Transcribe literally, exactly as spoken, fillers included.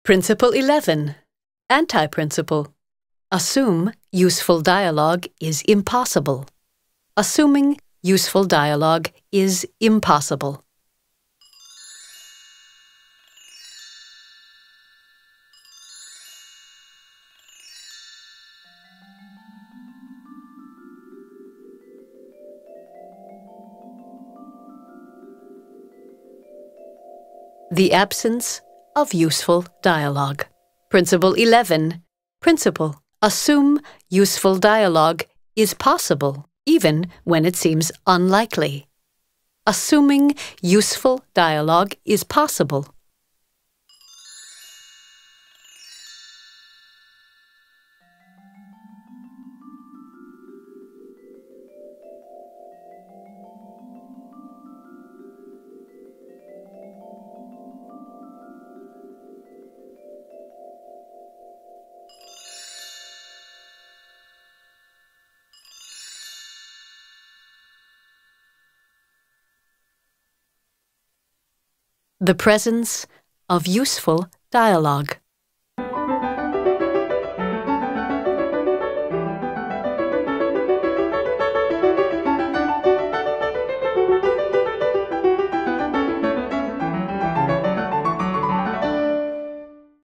Principle eleven. Anti-principle. Assume useful dialogue is impossible. Assuming useful dialogue is impossible. The absence of useful dialogue. Principle eleven. Principle. Assume useful dialogue is possible, even when it seems unlikely. Assuming useful dialogue is possible. The presence of useful dialogue.